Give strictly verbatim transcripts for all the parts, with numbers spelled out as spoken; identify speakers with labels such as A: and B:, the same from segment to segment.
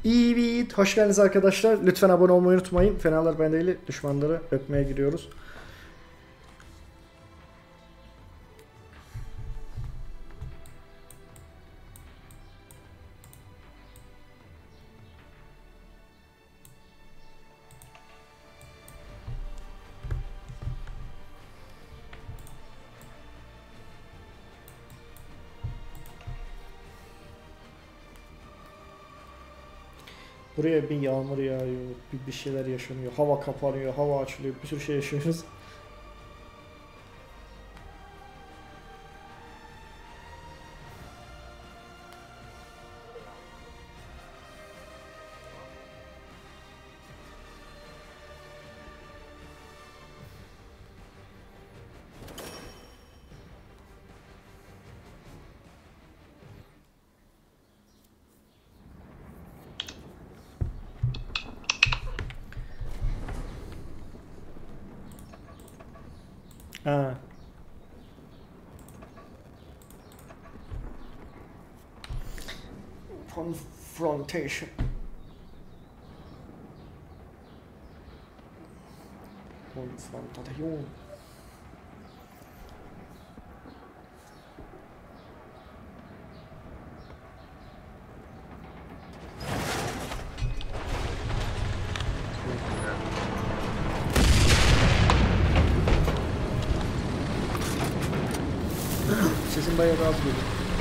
A: Evet, hoş geldiniz arkadaşlar. Lütfen abone olmayı unutmayın. Fenalar bendeyle düşmanları öpmeye giriyoruz. Buraya bir yağmur yağıyor, bir, bir şeyler yaşanıyor, hava kapanıyor, hava açılıyor, bir sürü şey yaşıyoruz. Ha. Confrontation. Konfrontasyon. Sesim bayağı da az geliyor.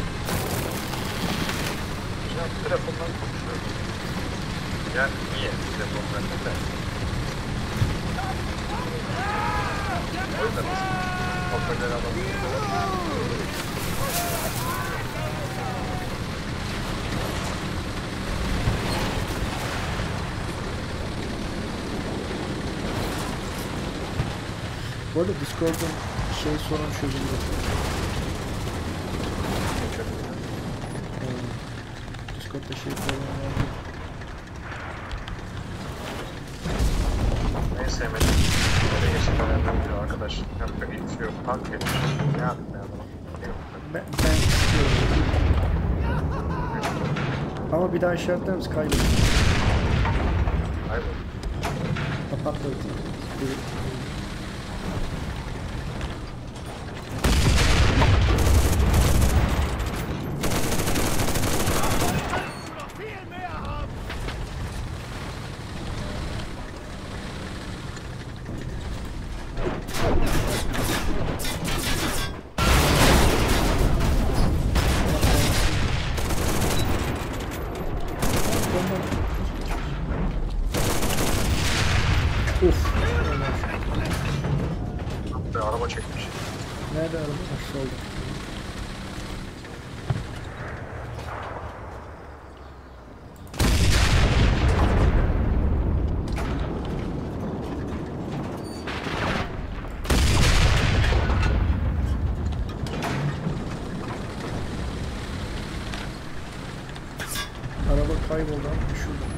B: Ya telefondan konuşuyorum. Ya niye telefondan neden? O yüzden nasıl? Hoparlör alalım.
A: Bu arada Discord'un şey sorun çözüldü. Discord'da şey falan vardı.
B: En sevmediğim böyle yaşayanlardan biri arkadaş. Yapacak hiçbir şey yok. Tank etmiş. Ne yapayım ya adamı?
A: Ben, ben istiyorum. Ama bir daha işaretler misin? Kaybettim.
B: Hayır.
A: Patladı. Uf.
B: Ve araba çekmiş.
A: Nerede araba? Aşağı oldu. Araba kayboldu ama şurada.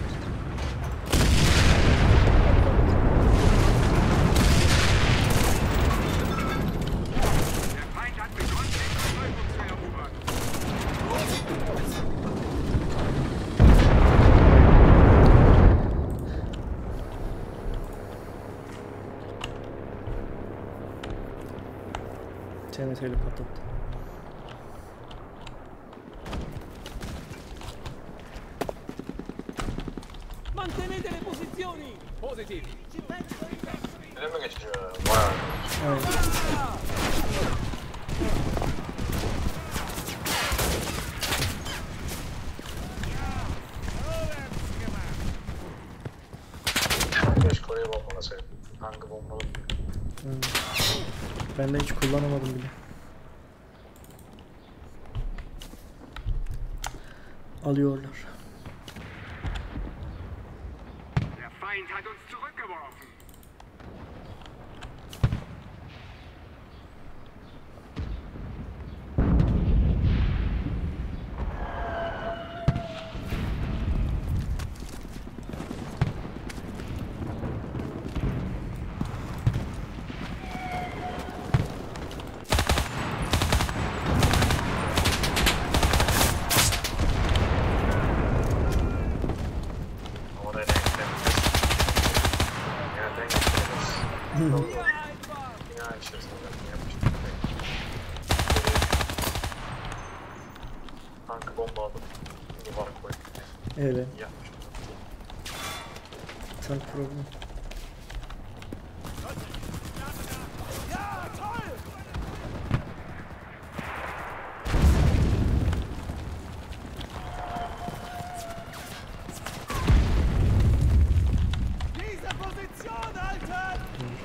A: T N T'yle patlattı.
C: Mantenete le posizioni! Positivi!
B: Öyle mi geçiyor? Bayağı.
A: Aynen.
B: Keşke oraya bombalasaydım. Hangi bombalı?
A: Hmm. Ben de hiç kullanamadım bile. Alıyorlar.
D: Der Feind hat uns zurückgeworfen.
B: Doğru. Bina içerisinde zaten yapmıştım. Tankı bomba alıp duvar koyduk.
A: Evet.
B: İyi yapmıştım.
A: Tank problem.
C: Diese Position halten!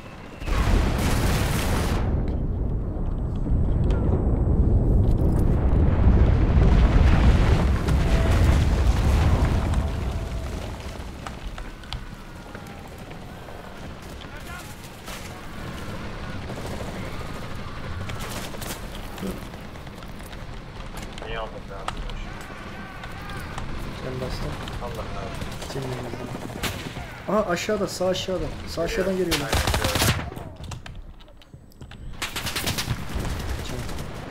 B: Niye almadı arkadaş?
A: Ben bastım.
B: Allah razı olsun.
A: Senin yüzünden. Aha aşağıda, sağ aşağıda. Sağ aşağıdan geliyorlar.
B: Aynen gördüm.
A: Kaçalım.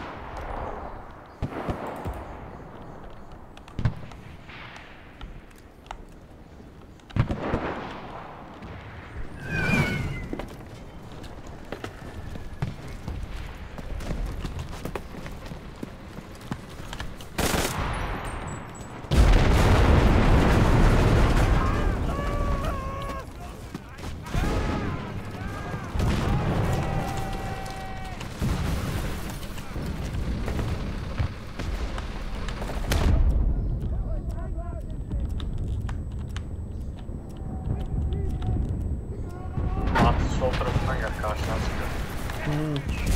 B: Abi sol tarafından gel karşıdan çıkıyor.
A: Hmm.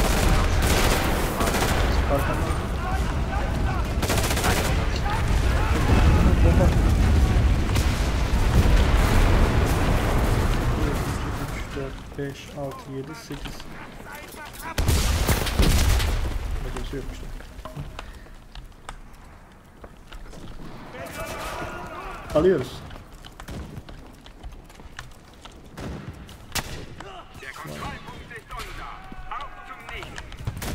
A: Arkamda. Bomba. bir, iki, üç, dört, beş, altı, yedi, sekiz. Burada kimse yokmuş. Alıyoruz.
D: Der Kontrollpunkt ist unser. Auf zum nächsten.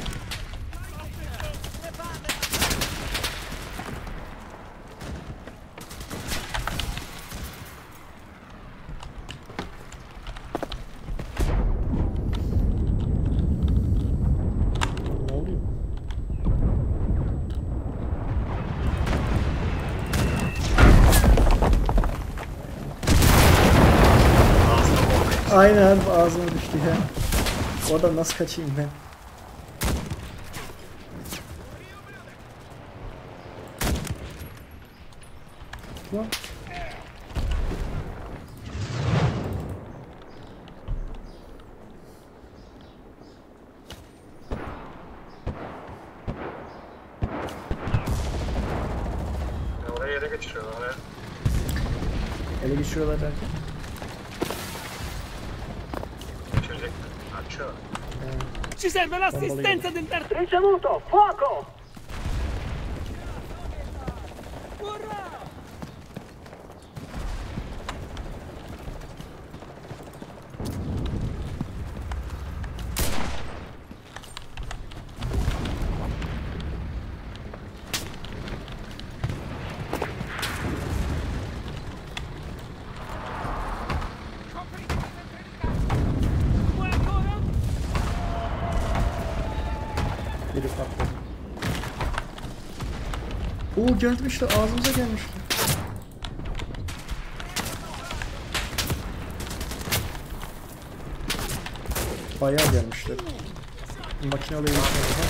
A: Ne oluyor? Aynen ağzıma düştü ya. Oradan nasıl kaçayım ben? Lan.
B: Ya oraya ele geçiriyorlar. Oraya
A: Ele geçiriyorlar derken.
B: geçirecek. Açıyor.
A: Yani,
C: Ci serve l'assistenza del terzo!
D: Ricevuto! Fuoco!
C: Urrà! Vuoi ancora?
A: biri patladı. Oo gelmişler, ağzımıza gelmişler. Bayağı gelmişler. Makine oraya geçmedi.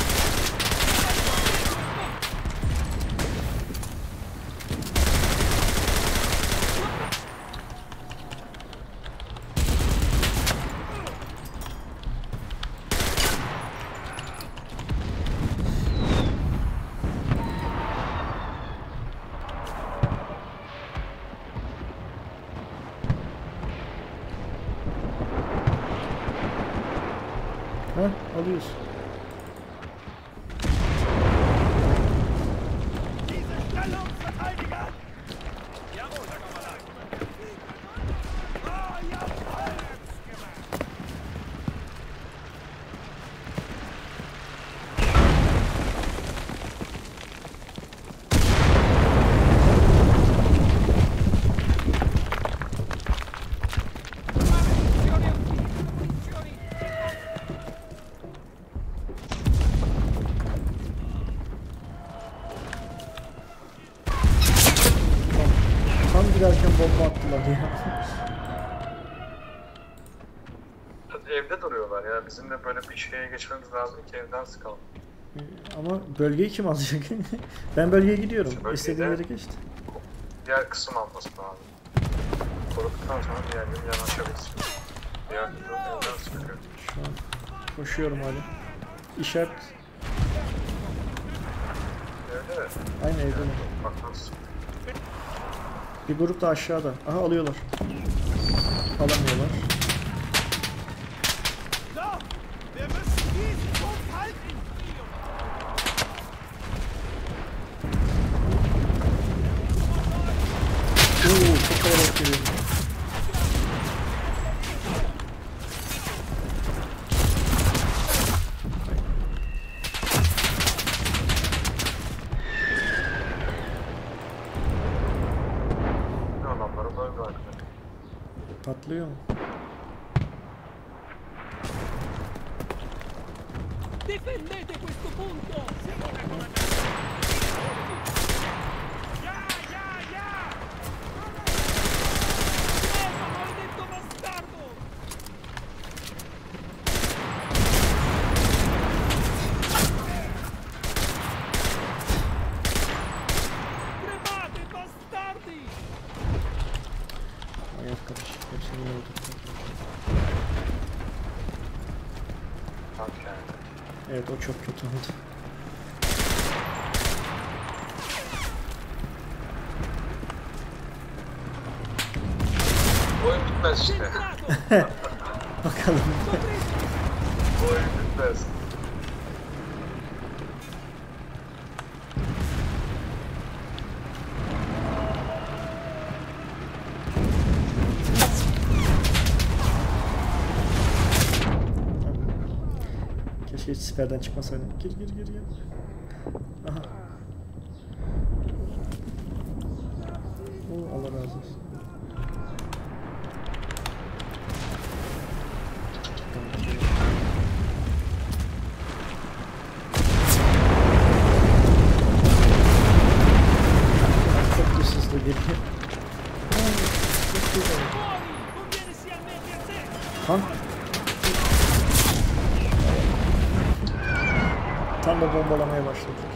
A: Ha, alıyoruz.
C: Diese Stellung verteidigen! Jawohl, Herr Kommandant! Ah, jawohl! Munizioni, munizioni!
A: giderken bomba attılar ya.
B: Evde duruyorlar ya. Bizim de böyle bir şeye geçmemiz lazım ki evden sıkalım.
A: Ama bölgeyi kim alacak? Ben bölgeye gidiyorum.
B: Şu bölgede-
A: İstediğim yere geçti.
B: Diğer kısım alması lazım. Koruduktan sonra diğerleri yanaşabilirsin. Diğer kısım evden sıkıyor.
A: Şu an koşuyorum hala. İşaret.
B: Evde mi?
A: Aynı evde mi?
B: Bak nasıl?
A: Bir grup da aşağıda. Aha alıyorlar. Alamıyorlar.
C: So, wir müssen diesen Punkt halten.
A: Oo, çok kalabalık geliyor.
B: Ne adamları böyle arkadaşlar.
A: Patlıyor mu?
C: Difendete questo punto. Ya, ya, ya. Merda, maledetto bastardo. Tremate, bastardi.
A: Ay arkadaş. Hepsini öldürdüm.
B: Tank yani.
A: Evet o çok kötü oldu.
B: Oyun bitmez işte.
C: Centrato.
A: Bakalım.
B: Oyun bitmez.
A: Keşke hiç siperden çıkmasaydım. Gir gir gir gir. Aha. Oo, Allah razı olsun. Çok hızlı geliyor. Çok güzel.
C: Fuori, conviene sia a me che a te.
A: Tank. Tam da bombalamaya başladık.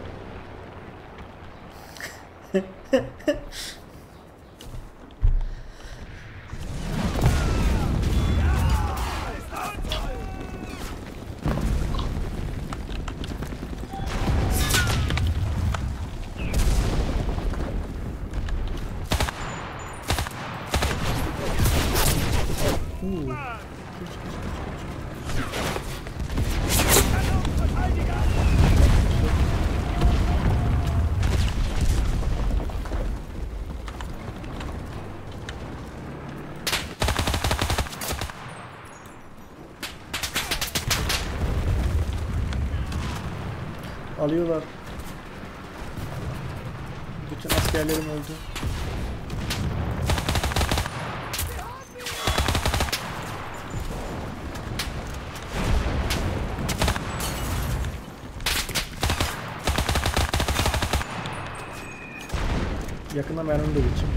A: Uh. Alıyorlar. Bütün askerlerim öldü. Yakında mermim de bitecek.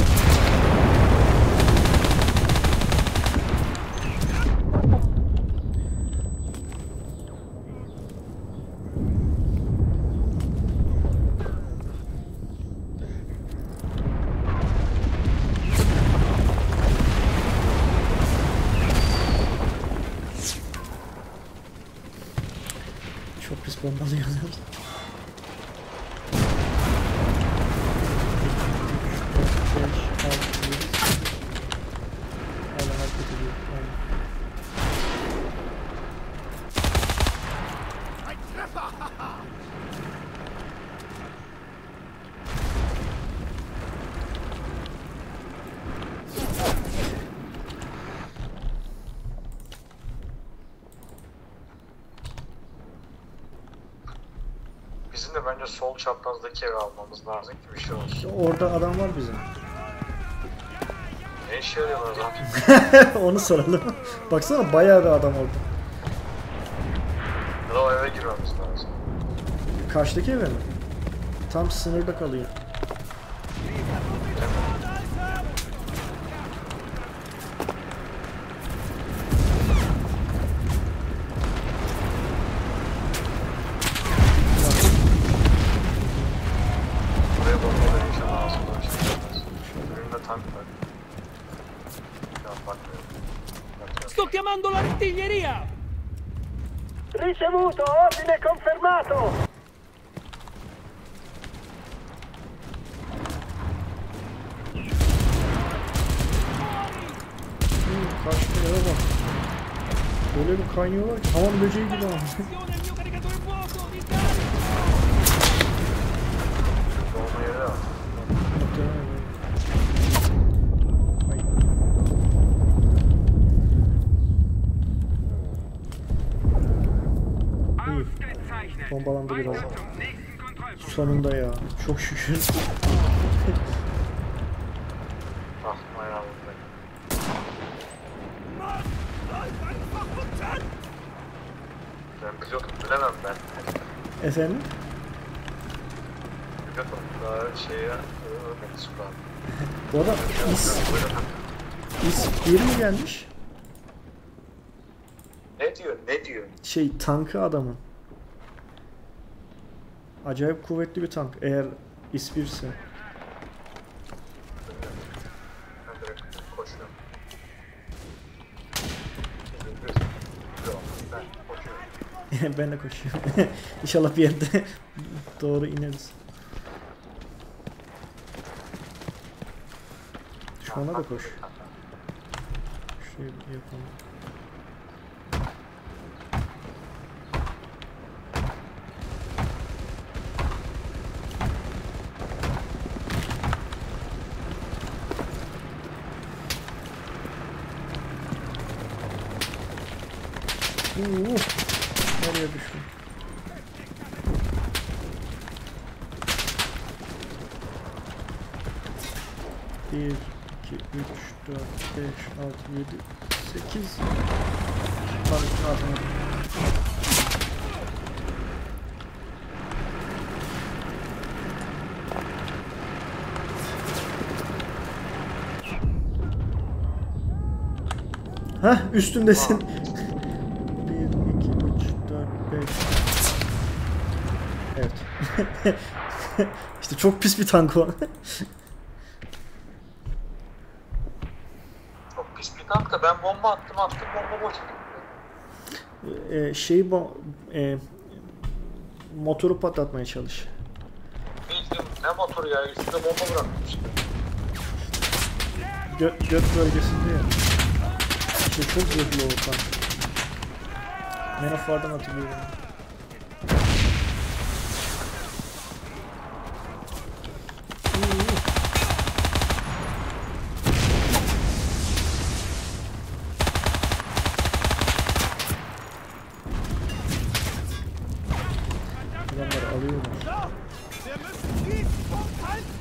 A: Çok pis bombalıyorlar. Hala hareket ediyor. Aynen.
C: Ein Treffer.
B: Bizim de bence sol çaprazdaki evi almamız lazım ki bir şey olsun.
A: Orada adam var bizim.
B: Ne işe yarıyorlar zaten?
A: Onu soralım. Baksana bayağı bir adam orada.
B: Ya da o eve girmemiz lazım.
A: Karşıdaki eve mi? Tam sınırda kalıyor.
C: Lieferung mit Granate als
B: tank var. Şu an bakmıyorum. Bakıyorum.
C: Sto chiamando l'artiglieria!
E: Ricevuto, ordine confermato!
A: Karşıya bak. Böyle bir kaynıyorlar ki hamam böceği gibi ama.
C: Attenzione al mio caricatore vuoto! Ricarico!
B: Dolma yeri al.
A: Ay.
D: Ausgezeichnet.
A: Bombalandı biraz.
D: Weiter zum nächsten Kontrollpunkt.
A: Sonunda ya. Çok şükür.
B: Aklım ayağım bırak.
C: Mann! Bleib einfach unten!
B: Ben pilotum bilemem ben.
A: Efendim?
B: Pilotum daha şeye ölmedi Sukan.
A: Bu arada is, is bir mi gelmiş?
B: Ne diyor? Ne diyor?
A: Şey tankı adamın. Acayip kuvvetli bir tank eğer is birse.
B: Ben direkt koşuyorum. Ben koşuyorum.
A: Ben de koşuyorum. İnşallah bir yerde doğru ineriz. Düşmana da koş. Şey yapalım. Uh, nereye düştüm? Bir, iki, üç, dört, beş, altı, yedi, sekiz. Tanrı'nın altına. Hah, üstündesin. Bir, iki, üç, dört, beş. Evet. İşte çok pis bir tank o.
B: Çok pis bir tank da ben bomba attım attım bomba boş çıktı.
A: Ee, şeyi bo e, motoru patlatmaya çalış.
B: Bildim ne motoru ya üstüne bomba bırakmış.
A: Gö göt bölgesinde ya. Şey çok zırhlı o tank. Menofar'dan hatırlıyorum. Adamları alıyorlar.
C: So! Wir müssen diesen Punkt halten!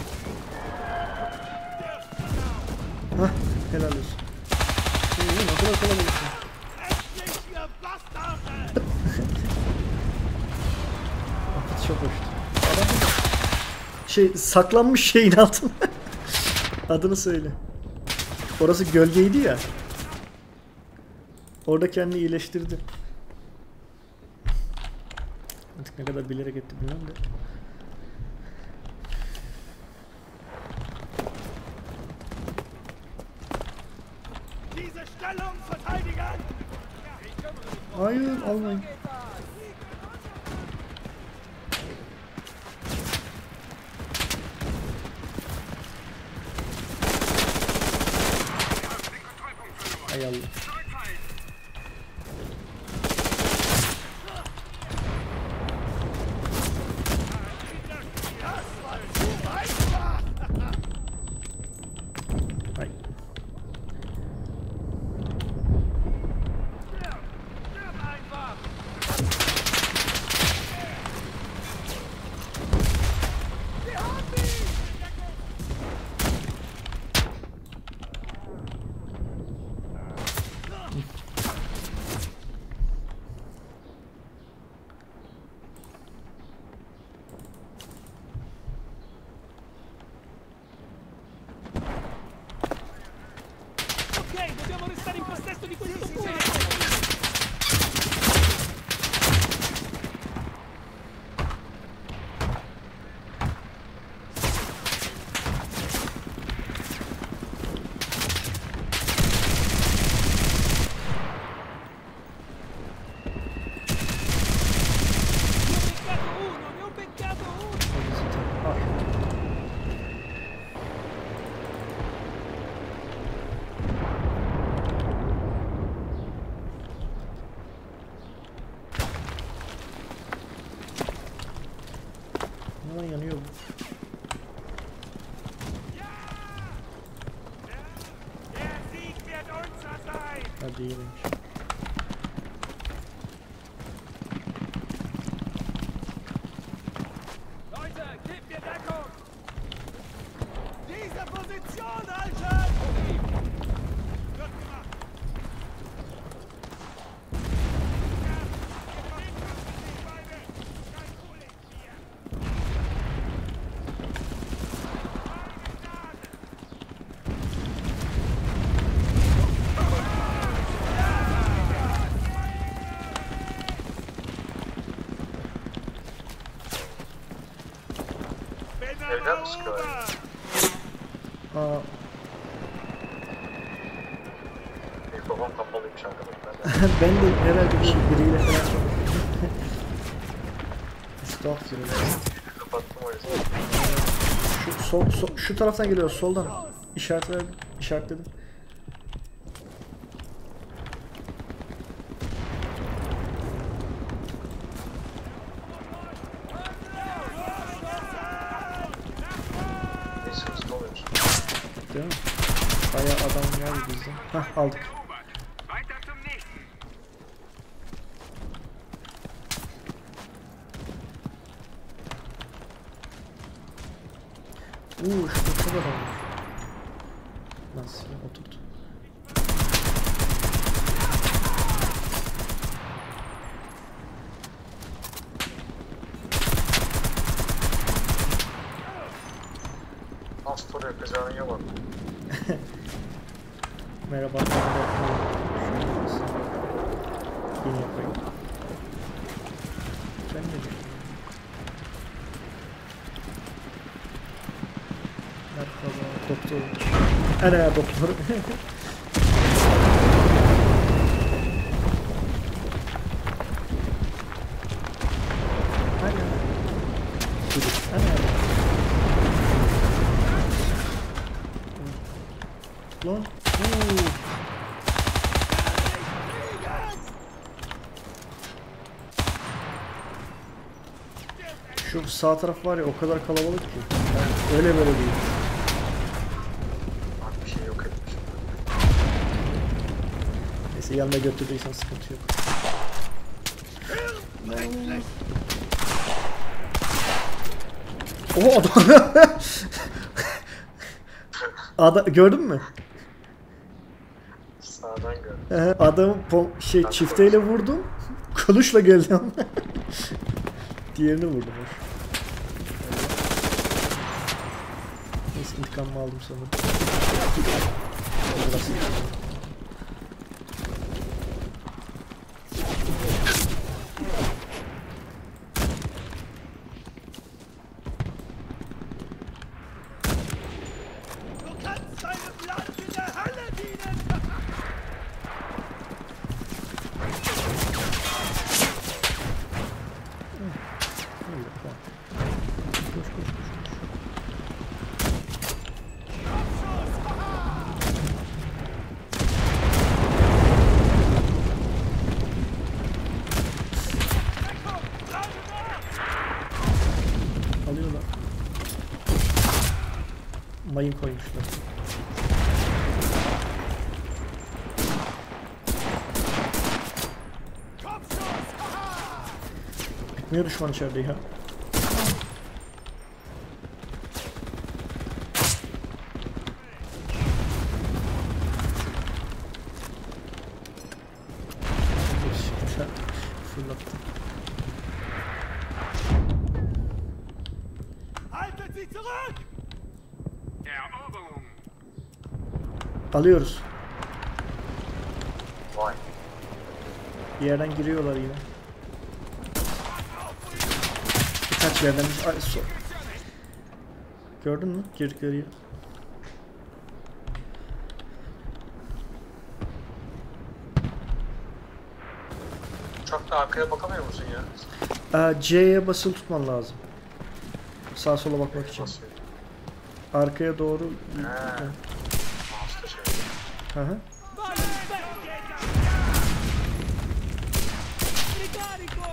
A: Hah, helal olsun. İyi, ne kadar kalabalıksın.
C: Endlich, ihr Bastarde!
A: Çok hoştu. Adam şey saklanmış şeyin altında. Adını söyle. Orası gölgeydi ya. Orada kendini iyileştirdi. Artık ne kadar bilerek etti bilmem de.
C: Diese Stellung verteidigen!
A: Hayır, almayın. Hay Allah.
C: Das war zu einfach!
A: Hay.
C: Stirb einfach! Wir haben ihn! Ok, dobbiamo restare in possesso di questo punto!
A: Hadi iyiymiş.
C: Leute, gebt mir Deckung! Diese Position halten! Wird gemacht!
B: Evden mi sıkıyorlar?
A: Aa,
B: Mikrofon kapalıymış arkadaşlar.
A: ben de herhalde böyle biriyle falan konuşuyorum. Estağfurullah.
B: Kapattım o yüzden.
A: Şu, sol, sol, şu taraftan geliyor, soldan. İşaretler, işaretledim.
B: Neyse hızlı oluyoruz.
A: Değil mi? Bayağı adam var bizde. Hah, aldık.
D: Weiter zum nächsten.
A: Uuu, şurada çok adam var. Nasıl ya, oturdu.
B: Astor yapacağın yalan.
A: Merhaba. Merhaba. Yeni yapayım. Sen ne diyorsun? Merhaba. Doktor. Ana doktor. Ana. Çocuk. Ana. Lan. Uuu. Şu sağ taraf var ya, o kadar kalabalık ki. Yani öyle böyle değil.
B: Bak bir şey yok etmiş.
A: Neyse, yanına götürdüysen sıkıntı yok. Oha, adam. Ada, gördün mü?
B: Sağdan gör.
A: Ehe, Adam şey çifteyle vurdum. Kılıçla geldi ama. Diğerini vurdum. Neyse, intikamımı aldım sanırım. Burası.
C: Du kannst deinem Land in der Hölle dienen!
A: İyi, tamam. Koş koş koş. Alıyorlar. Mayın koymuşlar. Bitmiyor düşman içeride ya. Fırlattım.
C: Haltet sie zurück!
D: Eroberung.
A: Alıyoruz.
B: Vay.
A: Bir yerden giriyorlar yine. Birkaç yerden. Ay, so. Gördün mü? Girdikleri yer.
B: Çok da arkaya bakamıyor musun ya?
A: Aa, C'ye basılı tutman lazım. Sağa sola bakmak için.
B: Nasıl?
A: Arkaya doğru.
B: He. Mouse'da şey.
A: Hı hı.
C: Ricarico!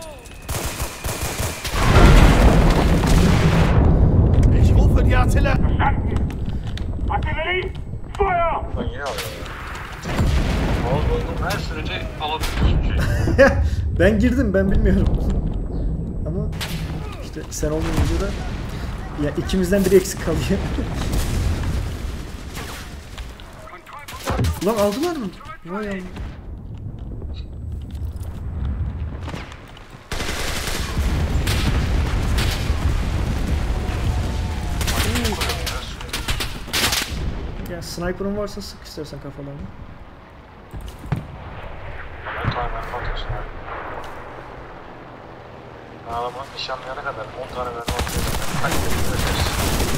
E: Ich rufe die Artillerie.
D: Verstanden. Artillerie, Feuer!
B: Lan yine alıyor ya. Boğaz olduğum her sürece alabiliyorsun şey.
A: Ben girdim, ben bilmiyorum. Ama işte sen olmayınca da ya ikimizden biri eksik kalıyor. Ulan aldılar mı? Vay Allah. Ya sniper'ın varsa sık istersen kafalarını.
B: Ben tamamen atıyorsun abi. Adamın nişanlayana kadar on tane mermi atıyorsun. Kaç kere bırakıyorsun.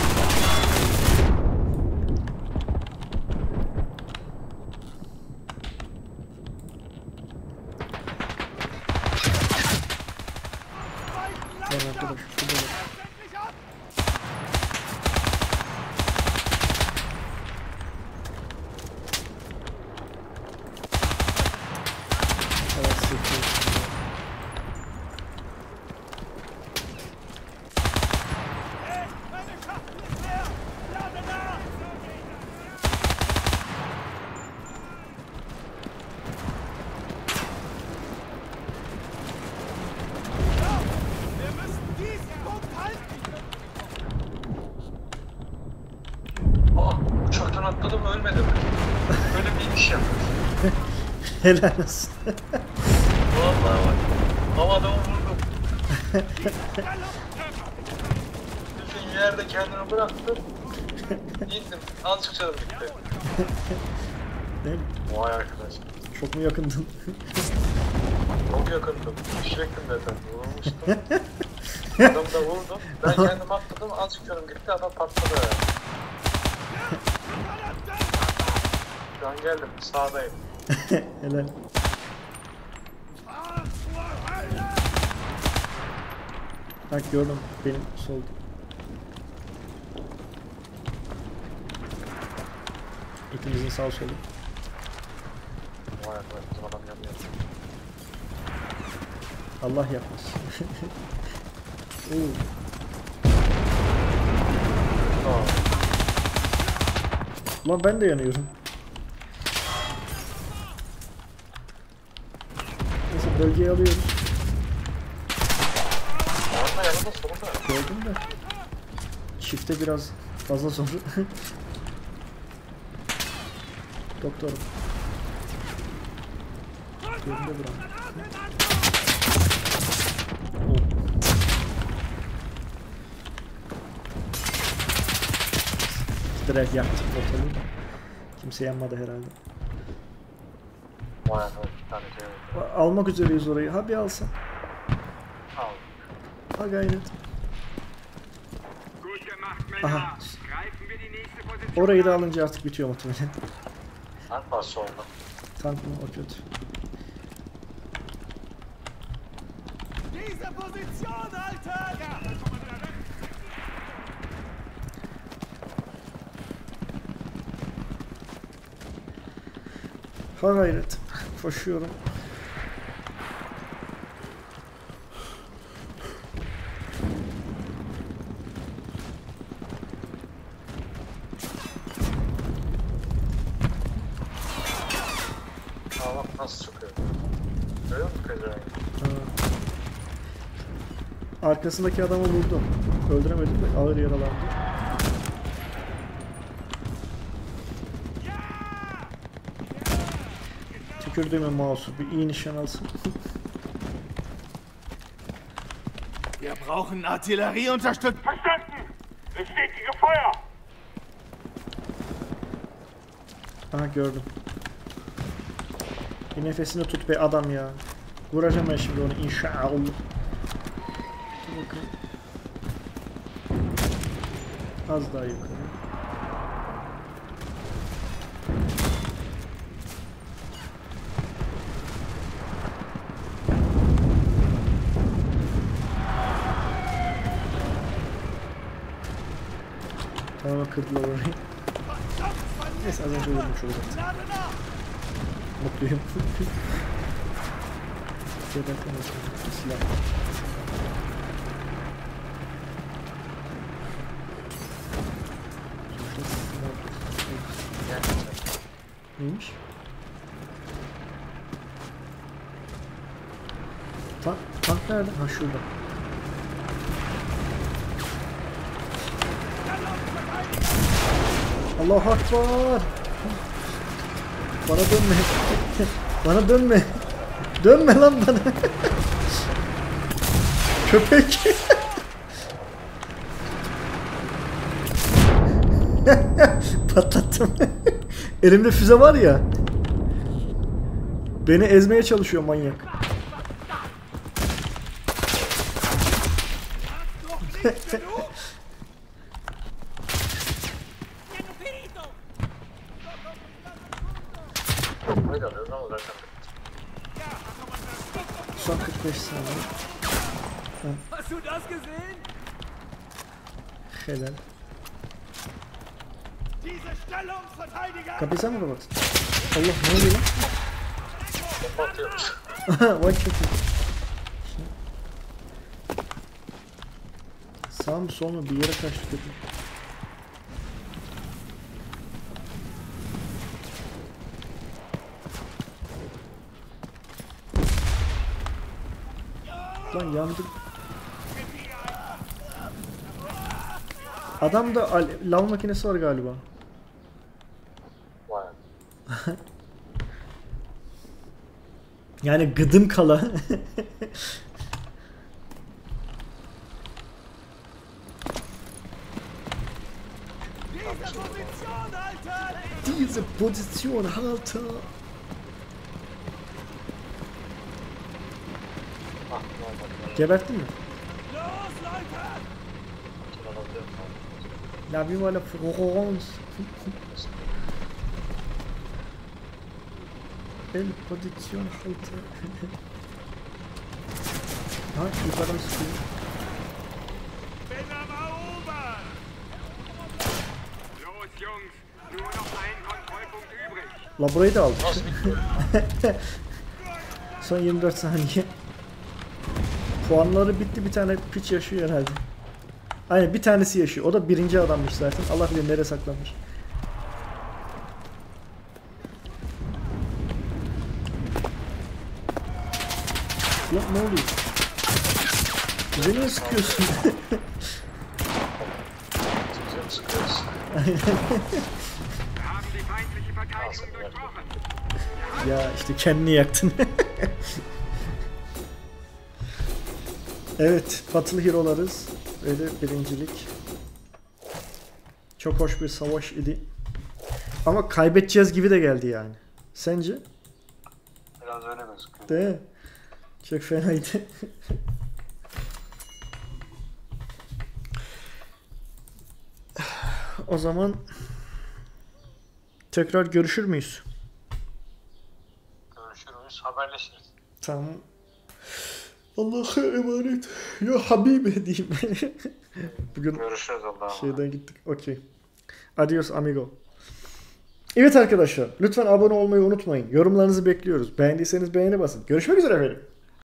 A: Lan arkadaş, şurada bak. Evet, sıkıntı.
B: Aa, uçaktan atladım ölmedim. Böyle bir iniş yaptım.
A: Helal olsun.
B: Vallahi bak. Havada vurdum. Bütün yerde kendimi bıraktım. İndim. Azıcık canım gitti.
A: Değil mi?
B: Vay arkadaş.
A: Çok mu yakındın?
B: Çok yakındım. Düşecektim zaten. Vurmuştum. Adamı da vurdum. Ben kendim atladım. Azıcık canım gitti. Adam patladı. Şu an geldim. Sağdayım.
A: Helal. Bak gördüm benim solda. İkimizin sağ solu.
B: Vay arkadaş. Bizim adam yanıyor.
A: Allah yapmaz. Oo.
B: Aa.
A: Lan ben de yanıyorum. Neyse bölgeyi alıyoruz.
B: Orada yanında solunda.
A: Gördüm de. Çifte biraz fazla zor. Doktorum. Yerinde buram. Oh. Direkt yaktık ortalığı da. Kimse yanmadı herhalde.
B: Vay arkadaş. Bir tane şey var.
A: Almak üzereyiz orayı. Ha bir alsan.
B: Al.
A: Ha gayret.
D: Gut gemacht,
A: Aha.
D: Männer. Greifen wir die nächste Position.
A: Orayı da alınca artık bitiyor muhtemelen.
B: Tank var solda.
A: Tank mı? O kötü.
C: Diese Position, Alter! Ja,
A: Ha gayret. Koşuyorum.
B: Aa bak nasıl çıkıyor. Görüyor musun pezevenk?
A: Ha. Arkasındaki adamı vurdum. Öldüremedim de ağır yaralandı. Tükürdüğümün mouse'u bir iyi nişan alsın.
E: Wir brauchen Artillerieunterstützung.
D: Verstanden! Bestätige Feuer!
A: Aha gördüm. Bir nefesini tut be adam ya. Vuracağım ben şimdi onu inşallah. Dur bakayım. Az daha yukarı. Tamam kırdılar orayı. Neyse az önce vurmuş olacaktı. Mutluyum. Geberken olsun. Silah.
B: Gerçekten.
A: Neymiş? Tank, tank nerede? Ha şurada. Allahu Akbar. Bana dönme. Bana dönme. Dönme lan bana. Köpek. Patlattım. Elimde füze var ya. Beni ezmeye çalışıyor manyak.
B: Haydi alıyoruz ama zaten.
A: Son kırk beş saniye.
C: Hast du das gesehen?
A: Helal.
E: Diese Stellungsverteidiger!
A: Kapıyı sen mi kapattın? Allah ne oluyor lan?
B: Bomba atıyormuş.
A: Vay çok iyi. Sağ mı sol mu bir yere kaçtı köpek. Lan yandık. Adamda al- lav makinesi var galiba.
B: Vay.
A: Yani gıdım kala.
C: Diese Position halten!
A: Diese Position halte.
B: Ah, ne olmadı.
A: Geberttin mi?
C: Los, Leute!
A: La vie la France. El pozisyon halte. Ha yukarıdan sıkıyor.
E: Bin am Erobern!
D: Los, Jungs, nur noch ein Kontrollpunkt übrig.
A: La burayı da aldık.
B: Nasıl bitti?
A: Son yirmi dört saniye. Puanları bitti, bir tane piç yaşıyor herhalde. Aynen bir tanesi yaşıyor. O da birinci adammış zaten. Allah bilir nereye saklanmış. Lan ne oluyor? Bize niye sıkıyorsun?
B: Bize mi sıkıyoruz?
D: Wir haben die feindliche Verteidigung durchbrochen.
A: Ya işte kendini yaktın. Evet, Batılı Hero'larız. Öyle birincilik. Çok hoş bir savaş idi. Ama kaybedeceğiz gibi de geldi yani. Sence?
B: Biraz öyle gözüküyor.
A: Değil mi? Çok fenaydı. O zaman tekrar görüşür müyüz?
B: Görüşürüz, haberleşiriz.
A: Tamam. Allah'a emanet. Ya Habibi diyeyim. Bugün
B: Görüşürüz Allah'a.
A: şeyden gittik. Okey. Adios amigo. Evet arkadaşlar. Lütfen abone olmayı unutmayın. Yorumlarınızı bekliyoruz. Beğendiyseniz beğeni basın. Görüşmek üzere efendim.